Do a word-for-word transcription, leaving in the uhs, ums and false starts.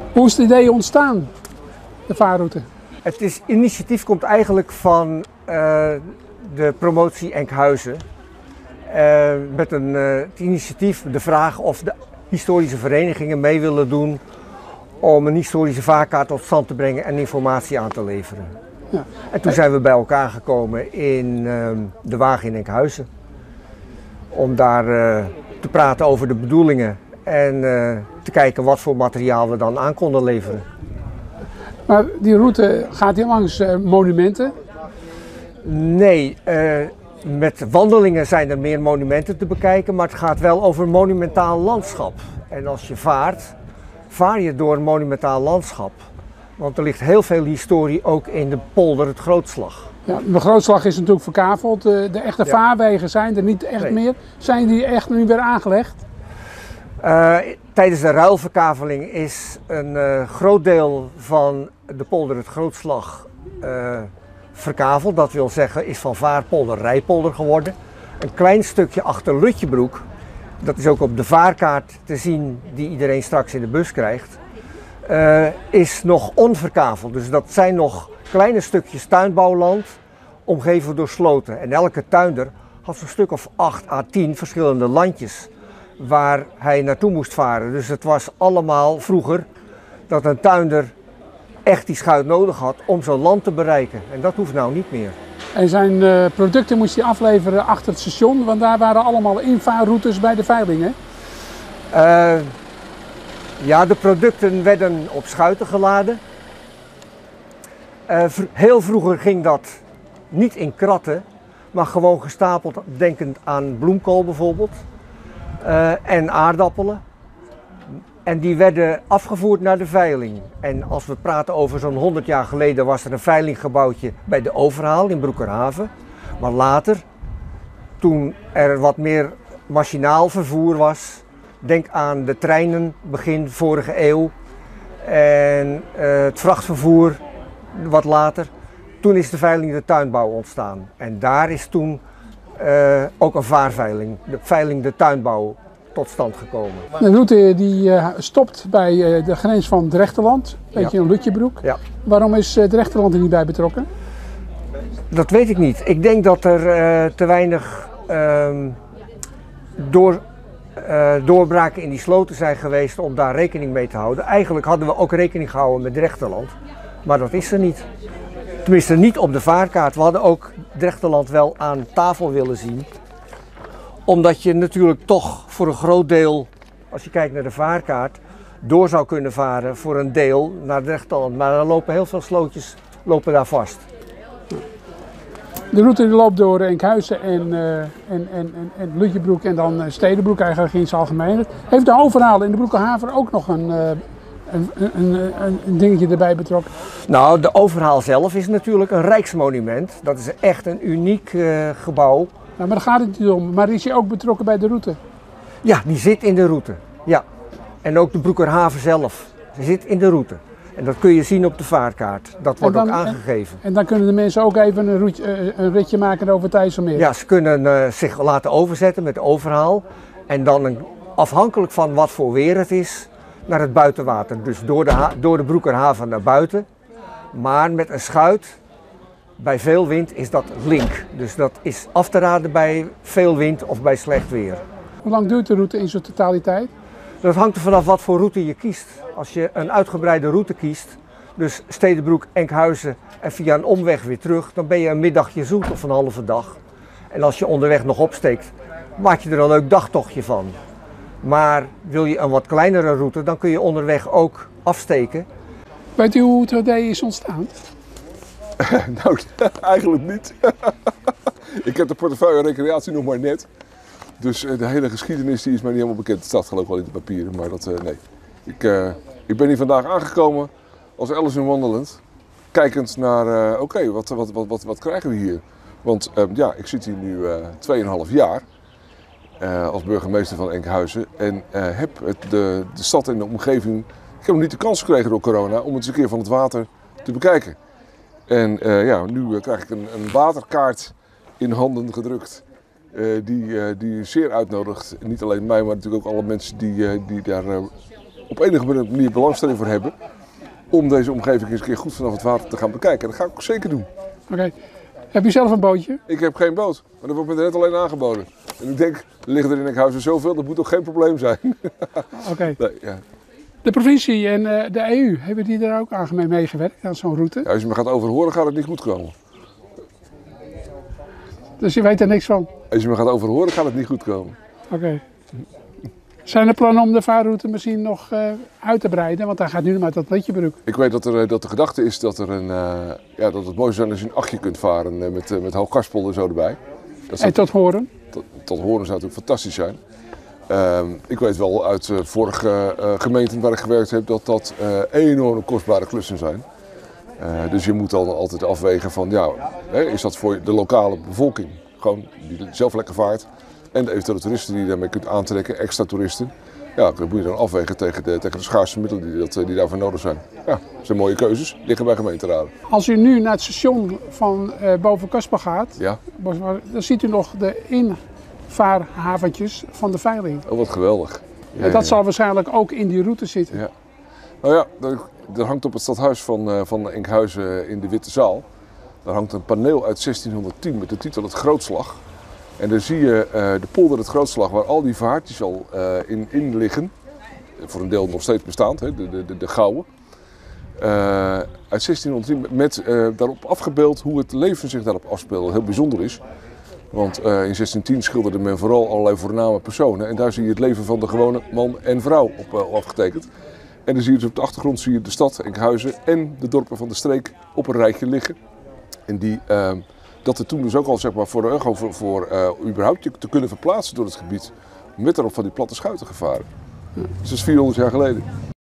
Hoe is het idee ontstaan, de vaarroute? Het is, initiatief komt eigenlijk van uh, de promotie Enkhuizen. Uh, met een, uh, het initiatief de vraag of de historische verenigingen mee willen doen om een historische vaarkaart tot stand te brengen en informatie aan te leveren. Ja. En toen zijn we bij elkaar gekomen in uh, de Waag in Enkhuizen. Om daar uh, te praten over de bedoelingen en uh, te kijken wat voor materiaal we dan aan konden leveren. Maar die route gaat hier langs uh, monumenten? Nee, uh, met wandelingen zijn er meer monumenten te bekijken, maar het gaat wel over een monumentaal landschap. En als je vaart, vaar je door een monumentaal landschap. Want er ligt heel veel historie ook in de polder het Grootslag. Ja, de Grootslag is natuurlijk verkaveld. De, de echte ja. vaarwegen zijn er niet echt nee. meer. Zijn die echt nu weer aangelegd? Uh, tijdens de ruilverkaveling is een uh, groot deel van de polder het Grootslag uh, verkaveld. Dat wil zeggen is van vaarpolder rijpolder geworden. Een klein stukje achter Lutjebroek, dat is ook op de vaarkaart te zien die iedereen straks in de bus krijgt, uh, is nog onverkaveld. Dus dat zijn nog kleine stukjes tuinbouwland, omgeven door sloten. En elke tuinder had zo'n stuk of acht à tien verschillende landjes waar hij naartoe moest varen. Dus het was allemaal vroeger dat een tuinder echt die schuit nodig had om zo'n land te bereiken. En dat hoeft nou niet meer. En zijn uh, producten moest hij afleveren achter het station, want daar waren allemaal invaarroutes bij de veiling, hè? Uh, ja, de producten werden op schuiten geladen. Uh, heel vroeger ging dat niet in kratten, maar gewoon gestapeld, denkend aan bloemkool bijvoorbeeld. Uh, en aardappelen. En die werden afgevoerd naar de veiling. En als we praten over zo'n honderd jaar geleden was er een veilinggebouwtje bij de Overhaal in Broekerhaven. Maar later, toen er wat meer machinaal vervoer was, denk aan de treinen begin vorige eeuw en uh, het vrachtvervoer wat later. Toen is de veiling de tuinbouw ontstaan. En daar is toen uh, ook een vaarveiling, de veiling de tuinbouw, tot stand gekomen. De route die uh, stopt bij uh, de grens van Drechterland, een beetje ja. in Lutjebroek. Ja. Waarom is uh, Drechterland er niet bij betrokken? Dat weet ik niet. Ik denk dat er uh, te weinig uh, door, uh, doorbraken in die sloten zijn geweest om daar rekening mee te houden. Eigenlijk hadden we ook rekening gehouden met Drechterland, maar dat is er niet. Tenminste niet op de vaarkaart. We hadden ook Drechterland wel aan tafel willen zien. Omdat je natuurlijk toch voor een groot deel, als je kijkt naar de vaarkaart, door zou kunnen varen voor een deel naar Drechterland. Maar dan lopen heel veel slootjes lopen daar vast. De route die loopt door Enkhuizen en, uh, en, en, en, en Lutjebroek en dan Stedenbroek eigenlijk in zijn algemeenheid. Heeft de Overhaal in de Broekerhaven ook nog een, uh, een, een, een, een dingetje erbij betrokken? Nou, de Overhaal zelf is natuurlijk een rijksmonument. Dat is echt een uniek uh, gebouw. Nou, maar daar gaat het niet om. Maar is hij ook betrokken bij de route? Ja, die zit in de route. Ja. En ook de Broekerhaven zelf zit in de route. En dat kun je zien op de vaarkaart. Dat wordt dan ook aangegeven. En, en dan kunnen de mensen ook even een, route, een ritje maken over het IJsselmeer? Ja, ze kunnen uh, zich laten overzetten met de Overhaal. En dan een, afhankelijk van wat voor weer het is, naar het buitenwater. Dus door de, door de Broekerhaven naar buiten. Maar met een schuit. Bij veel wind is dat link, dus dat is af te raden bij veel wind of bij slecht weer. Hoe lang duurt de route in zijn totaliteit? Dat hangt er vanaf wat voor route je kiest. Als je een uitgebreide route kiest, dus Stedenbroek, Enkhuizen en via een omweg weer terug, dan ben je een middagje zoet of een halve dag. En als je onderweg nog opsteekt, maak je er een leuk dagtochtje van. Maar wil je een wat kleinere route, dan kun je onderweg ook afsteken. Weet u hoe het idee is ontstaan? Nou, eigenlijk niet. Ik heb de portefeuille recreatie nog maar net. Dus de hele geschiedenis die is mij niet helemaal bekend. Het staat geloof ik wel in de papieren, maar dat, uh, nee. Ik, uh, ik ben hier vandaag aangekomen als Alice in Wonderland. Kijkend naar, uh, oké, okay, wat, wat, wat, wat, wat krijgen we hier? Want uh, ja, ik zit hier nu uh, twee en een half jaar uh, als burgemeester van Enkhuizen. En uh, heb het, de, de stad en de omgeving, ik heb nog niet de kans gekregen door corona om het eens een keer van het water te bekijken. En uh, ja, nu uh, krijg ik een, een waterkaart in handen gedrukt. Uh, die, uh, die zeer uitnodigt. Niet alleen mij, maar natuurlijk ook alle mensen die, uh, die daar uh, op enige manier belangstelling voor hebben om deze omgeving eens een keer goed vanaf het water te gaan bekijken. En dat ga ik ook zeker doen. Oké. Okay. Heb je zelf een bootje? Ik heb geen boot, maar dat wordt me net alleen aangeboden. En ik denk, er liggen er in Enkhuizen zoveel, dat moet toch geen probleem zijn. Oké. Okay. Nee, ja. De provincie en uh, de E U, hebben die er ook aan mee meegewerkt, aan zo'n route? Ja, als je me gaat overhoren, gaat het niet goed komen. Dus je weet er niks van? Als je me gaat overhoren, gaat het niet goed komen. Oké. Okay. Zijn er plannen om de vaarroute misschien nog uh, uit te breiden? Want daar gaat nu maar tot Lutjebroek. Ik weet dat, er, dat de gedachte is dat, er een, uh, ja, dat het mooi zou zijn als je een achtje kunt varen uh, met, uh, met Hoogkarspel en zo erbij. Dat en tot Horen? Tot, tot Horen zou natuurlijk fantastisch zijn. Uh, ik weet wel uit uh, vorige uh, gemeenten waar ik gewerkt heb dat dat uh, enorm kostbare klussen zijn. Uh, dus je moet dan altijd afwegen van, ja, hè, is dat voor de lokale bevolking, gewoon die zelf lekker vaart. En de eventuele toeristen die je daarmee kunt aantrekken, extra toeristen. Ja, dat moet je dan afwegen tegen de, tegen de schaarse middelen die, dat, die daarvoor nodig zijn. Ja, dat zijn mooie keuzes, liggen bij gemeenteraden. Als u nu naar het station van uh, boven Kasper gaat, ja. dan ziet u nog de invaarhaventjes van de veiling. Oh, wat geweldig. Ja, en dat ja. zal waarschijnlijk ook in die route zitten. Ja. Nou ja, er hangt op het stadhuis van, uh, van Enkhuizen in de Witte Zaal. Daar hangt een paneel uit zestienhonderdtien met de titel Het Grootslag. En daar zie je uh, de polder Het Grootslag waar al die vaartjes al uh, in, in liggen. Voor een deel nog steeds bestaand, hè, de, de, de, de gouden. Uh, uit zestienhonderdtien met uh, daarop afgebeeld hoe het leven zich daarop afspeelde. Wat heel bijzonder is. Want uh, in zestientien schilderde men vooral allerlei voorname personen. En daar zie je het leven van de gewone man en vrouw op uh, afgetekend. En dan zie je dus op de achtergrond zie je de stad Enkhuizen en de dorpen van de streek op een rijtje liggen. En die, uh, dat er toen dus ook al zeg maar, voor, uh, voor, voor uh, überhaupt je te kunnen verplaatsen door het gebied, met daarop van die platte schuiten gevaren. Dus dat is vierhonderd jaar geleden.